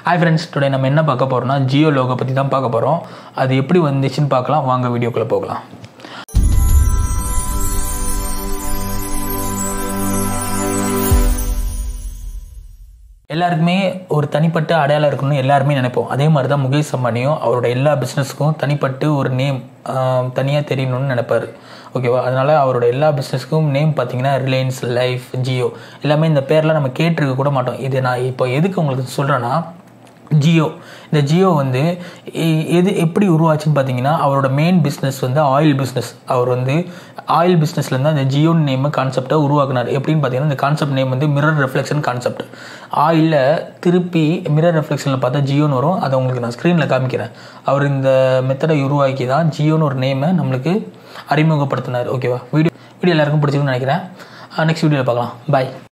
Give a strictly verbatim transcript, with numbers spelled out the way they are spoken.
Hi friends, today நம்ம என்ன பார்க்க போறோம்னா Jio Logo பத்தி தான் பார்க்க போறோம். அது எப்படி வந்துச்சுன்னு பார்க்கலாம். வாங்க வீடியோக்குள்ள போகலாம். எல்லாருக்குமே ஒரு தனிப்பட்ட அடையாளம் இருக்குன்னு எல்லாருமே நினைப்போம். அதே மாதிரி தான் முகேஷ் அம்பானியும் அவரோட எல்லா பிஸ்னஸ்க்கும் தனிப்பட்டு ஒரு நேம் தனியாக தெரியணும்னு நினைப்பார். ஓகேவா? அதனால் அவரோட எல்லா பிஸ்னஸ்க்கும் நேம் பார்த்தீங்கன்னா ரிலையன்ஸ், லைஃப், ஜியோ எல்லாமே இந்த பேர்லாம் நம்ம கேட்டிருக்க கூட மாட்டோம். இது நான் இப்போ எதுக்கு உங்களுக்கு சொல்கிறேன்னா, ஜியோ இந்த ஜியோ வந்து எது எப்படி உருவாச்சுன்னு பார்த்தீங்கன்னா, அவரோட மெயின் பிஸ்னஸ் வந்து ஆயில் பிஸ்னஸ். அவர் வந்து ஆயில் பிஸ்னஸ்லேருந்து அந்த ஜியோன்னு நேம் கான்செப்டை உருவாக்குனார். எப்படின்னு பார்த்தீங்கன்னா, இந்த கான்செப்ட் நேம் வந்து மிரர் ரெஃப்ளெக்ஷன் கான்செப்ட். ஆயிலில் திருப்பி மிரர் ரெஃப்ளெக்ஷனில் பார்த்தா ஜியோன்னு வரும். அதை உங்களுக்கு நான் ஸ்க்ரீனில் காமிக்கிறேன். அவர் இந்த மெத்தடை உருவாக்கி தான் ஜியோன்னு ஒரு நேமை நம்மளுக்கு அறிமுகப்படுத்தினார். ஓகேவா? வீடியோ வீடியோ எல்லாருக்கும் பிடிச்சிருக்குன்னு நினைக்கிறேன். நெக்ஸ்ட் வீடியோவில் பார்க்கலாம். பாய்.